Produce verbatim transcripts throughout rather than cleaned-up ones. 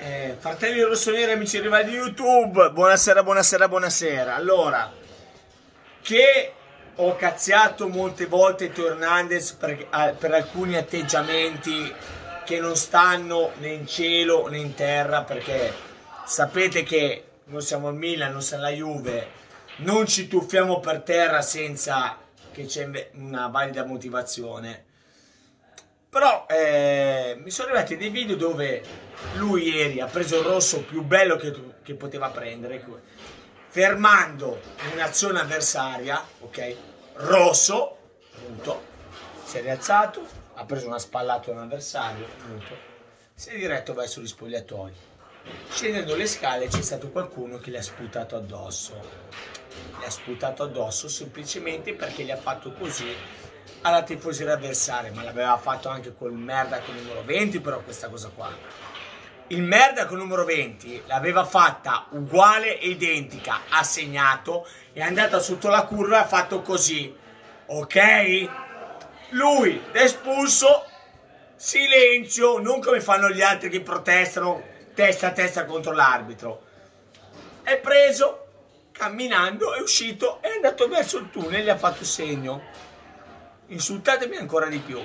Eh, fratelli rossoneri, amici rivali di YouTube, buonasera, buonasera, buonasera. Allora, che ho cazziato molte volte Teo Hernandez per, per alcuni atteggiamenti che non stanno né in cielo né in terra, perché sapete che noi siamo il Milan, non siamo la Juve, non ci tuffiamo per terra senza che c'è una valida motivazione. Però eh, mi sono arrivati dei video dove lui ieri ha preso il rosso più bello che, che poteva prendere, fermando un'azione avversaria, ok? Rosso, punto. Si è rialzato, ha preso una spallata a un avversario, punto. Si è diretto verso gli spogliatoi. Scendendo le scale c'è stato qualcuno che gli ha sputato addosso. Gli ha sputato addosso semplicemente perché gli ha fatto così alla tifoseria avversaria, ma l'aveva fatto anche col merda con il numero venti, però questa cosa qua. Il merda con il numero venti l'aveva fatta uguale e identica, ha segnato, è andata sotto la curva e ha fatto così, ok? Lui è espulso, silenzio, non come fanno gli altri che protestano testa a testa contro l'arbitro. È preso, camminando, è uscito, è andato verso il tunnel, gli ha fatto segno. Insultatemi ancora di più.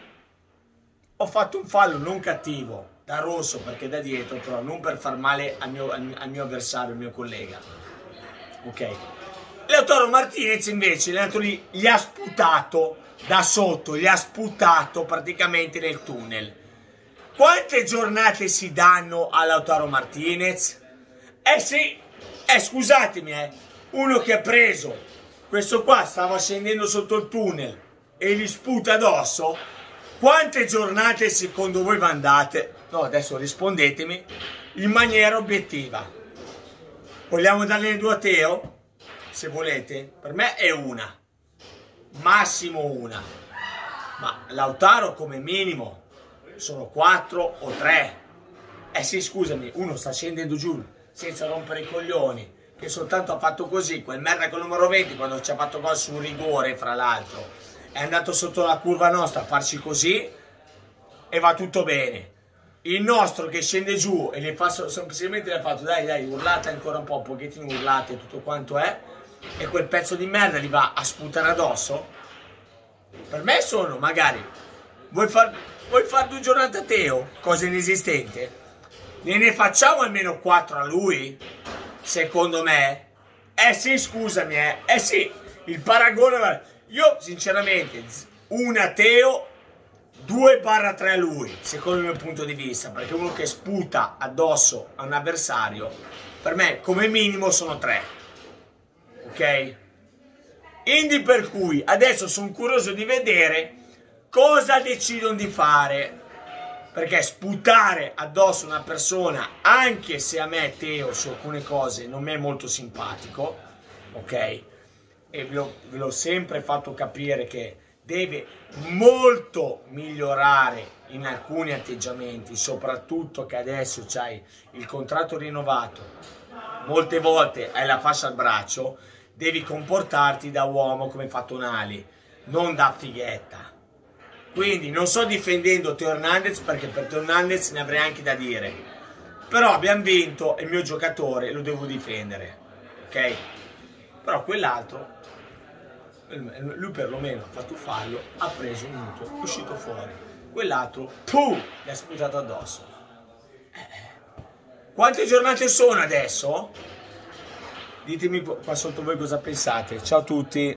Ho fatto un fallo non cattivo, da rosso perché da dietro, però non per far male al mio, al mio avversario, al mio collega. Ok. Lautaro Martinez invece è andato lì, gli ha sputato da sotto, gli ha sputato praticamente nel tunnel. Quante giornate si danno a Lautaro Martinez? Eh sì, eh scusatemi, eh, uno che ha preso, questo qua stava scendendo sotto il tunnel e gli sputa addosso, quante giornate secondo voi andate? No, adesso rispondetemi in maniera obiettiva. Vogliamo darne due a Teo? Se volete, per me è una, massimo una, ma Lautaro come minimo sono quattro o tre. Eh sì, scusami, uno sta scendendo giù senza rompere i coglioni, che soltanto ha fatto così, quel merda con il numero venti quando ci ha fatto gol su un rigore, fra l'altro è andato sotto la curva nostra a farci così e va tutto bene. Il nostro che scende giù e le fa semplicemente le ha fatto dai dai urlate ancora un po', un pochettino urlate tutto quanto è, e quel pezzo di merda li va a sputare addosso. Per me sono magari vuoi far, vuoi far due giornate a Teo, cosa inesistente, ne ne facciamo almeno quattro a lui, secondo me. Eh sì, scusami, eh, eh sì, il paragone. Io sinceramente una Teo, due barra tre a lui, secondo il mio punto di vista, perché uno che sputa addosso a un avversario, per me come minimo sono tre, ok? Quindi per cui adesso sono curioso di vedere cosa decidono di fare, perché sputare addosso una persona, anche se a me Teo su alcune cose non mi è molto simpatico, ok? E ve l'ho sempre fatto capire che deve molto migliorare in alcuni atteggiamenti, soprattutto che adesso c'hai il contratto rinnovato, molte volte hai la fascia al braccio, devi comportarti da uomo come fa Tonali, non da fighetta. Quindi non sto difendendo Teo Hernandez, perché per Teo Hernandez ne avrei anche da dire, però abbiamo vinto e il mio giocatore lo devo difendere, ok? Però quell'altro, lui perlomeno ha fatto fallo, ha preso un mutuo, è uscito fuori. Quell'altro, pum, gli ha sputato addosso. Eh. Quante giornate sono adesso? Ditemi qua sotto voi cosa pensate. Ciao a tutti.